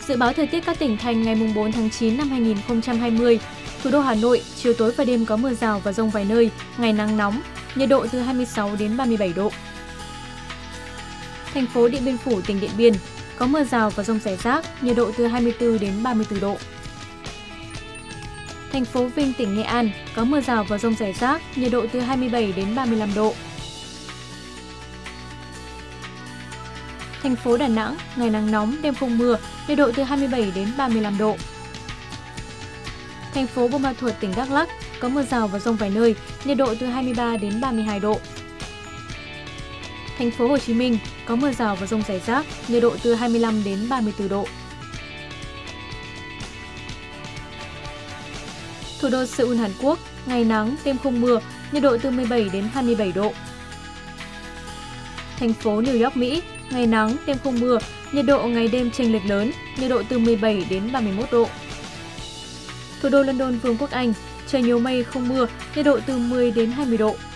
Dự báo thời tiết các tỉnh thành ngày 4 tháng 9 năm 2020. Thủ đô Hà Nội, chiều tối và đêm có mưa rào và dông vài nơi, ngày nắng nóng, nhiệt độ từ 26 đến 37 độ. Thành phố Điện Biên Phủ, tỉnh Điện Biên, có mưa rào và dông rải rác, nhiệt độ từ 24 đến 34 độ. Thành phố Vinh, tỉnh Nghệ An, có mưa rào và dông rải rác, nhiệt độ từ 27 đến 35 độ. Thành phố Đà Nẵng, ngày nắng nóng, đêm không mưa, nhiệt độ từ 27 đến 35 độ. Thành phố Buôn Ma Thuột, tỉnh Đắk Lắk, có mưa rào và dông vài nơi, nhiệt độ từ 23 đến 32 độ. Thành phố Hồ Chí Minh, có mưa rào và dông rải rác, nhiệt độ từ 25 đến 34 độ. Thủ đô Seoul, Hàn Quốc, ngày nắng, đêm không mưa, nhiệt độ từ 17 đến 27 độ. Thành phố New York, Mỹ, ngày nắng, đêm không mưa, nhiệt độ ngày đêm chênh lệch lớn, nhiệt độ từ 17 đến 31 độ. Thủ đô London, Vương quốc Anh, trời nhiều mây không mưa, nhiệt độ từ 10 đến 20 độ.